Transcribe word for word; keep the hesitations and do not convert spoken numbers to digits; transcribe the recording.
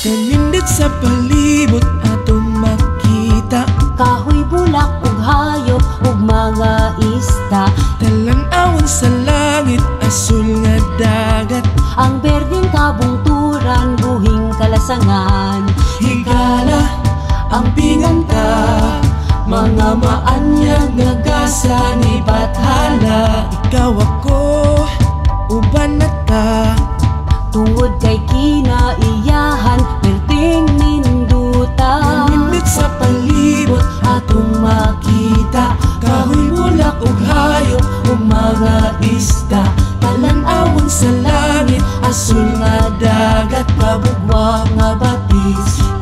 Nanindot sa palibot atong makita, kahoy, bulak, ug hayop, ug mga isda. talan-awon sa langit, asul nga dagat. Ang berdeng kabungturan, buhing kalasangan. Higala ang pinganta, mga maanyag nga gasa ni Bathala. Ikaw ako, uban na ta, Tungod kay kinaiyahan, berdeng ninduta. nanindot sa palibot atong makita, kahoy, bulak, ug hayop, ug mga isda. Talan-awon sa langit, asul nga dagat, kabugwa nga batis.